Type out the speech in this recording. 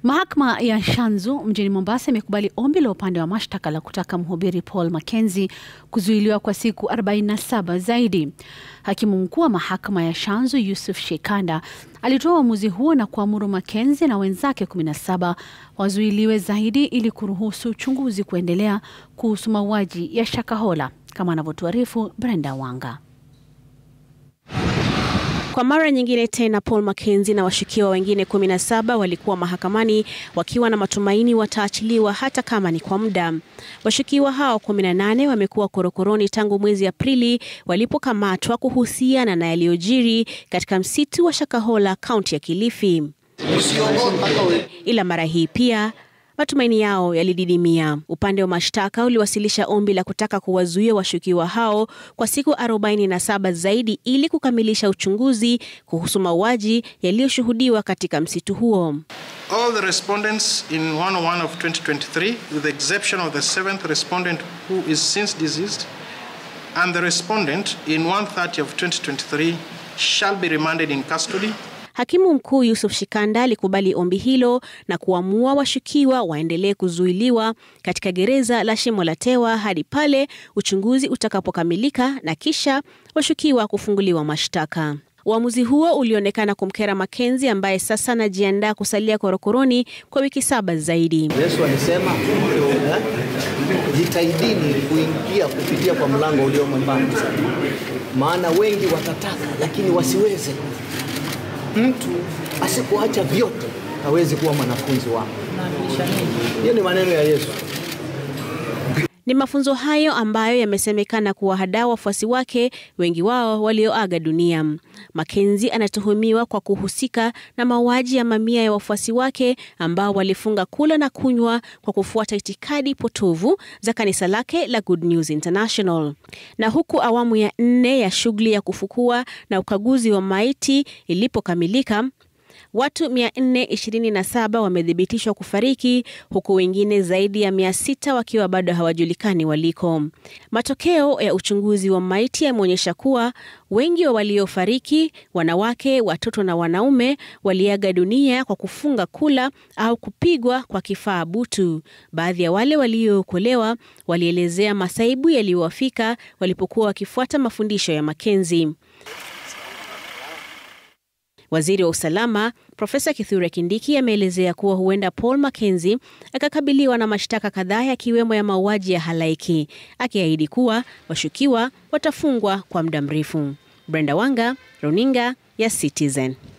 Mahakama ya Shanzu mjini Mombasa imekubali ombi la upande wa mashtaka la kutaka Mhubiri Paul Mackenzie kuzuiliwa kwa siku 47 zaidi. Hakimu Mkuu wa Mahakama ya Shanzu Yusuf Shikanda alitoa uamuzi huo na kuamuru Mackenzie na wenzake 17 wazuiliwe zaidi ili kuruhusu uchunguzi kuendelea kuhusu mauaji ya Shakahola, kama anavyotuarifu Brenda Wanga. Kwa mara nyingine tena, Paul Mackenzie na washukiwa wengine 17 walikuwa mahakamani wakiwa na matumaini wataachiliwa hata kama ni kwa muda. Washukiwa hao 18 wamekuwa korokoroni tangu mwezi Aprili walipokamatwa kuhusiana na yaliyojiri katika msitu wa Shakahola, kaunti ya Kilifi. Ila mara hii pia matumaini yao yalididimia. Upande wa mashtaka uliwasilisha ombi la kutaka kuwazuia washukiwa hao kwa siku 47 zaidi ili kukamilisha uchunguzi kuhusu mauaji yaliyoshuhudiwa katika msitu huo. All the respondents in 101 of 2023, with the exception of the 7th respondent who is since deceased, and the respondent in 130 of 2023 shall be remanded in custody. Hakimu Mkuu Yusuf Shikanda alikubali ombi hilo na kuamua washukiwa waendelee kuzuiliwa katika gereza la Shimo la Tewa hadi pale uchunguzi utakapokamilika na kisha washukiwa kufunguliwa mashtaka. Uamuzi huo ulionekana kumkera Mackenzie ambaye sasa anajiandaa kusalia korokoroni kwa wiki 7 zaidi. Yesu alisema jitahidini kuingia kupitia kwa mlango ulio mwembamba, maana wengi watataka lakini wasiweze. Mtu asipoacha vyote hawezi kuwa mwanafunzi wako. Hiyo ni maneno ya Yesu. Ni mafunzo hayo ambayo yamesemekana kuwahadaa wafuasi wake, wengi wao walioaga dunia. Mackenzie anatuhumiwa kwa kuhusika na mauaji ya mamia ya wafuasi wake ambao walifunga kula na kunywa kwa kufuata itikadi potovu za kanisa lake la Good News International. Na huku awamu ya 4 ya shughuli ya kufukua na ukaguzi wa maiti ilipokamilika, watu 427 wamethibitishwa kufariki, huku wengine zaidi ya 600 wakiwa bado hawajulikani waliko. Matokeo ya uchunguzi wa maiti yameonyesha kuwa wengi wa waliofariki, wanawake, watoto na wanaume, waliaga dunia kwa kufunga kula au kupigwa kwa kifaa butu. Baadhi ya wale waliookolewa walielezea masaibu yaliyowafika walipokuwa wakifuata mafundisho ya Mackenzie. Waziri wa usalama Profesa Kithure Kindiki ameelezea kuwa huenda Paul Mackenzie akakabiliwa na mashtaka kadhaa yakiwemo ya mauaji ya halaiki, akiahidi kuwa washukiwa watafungwa kwa muda mrefu. Brenda Wanga, Runinga ya Citizen.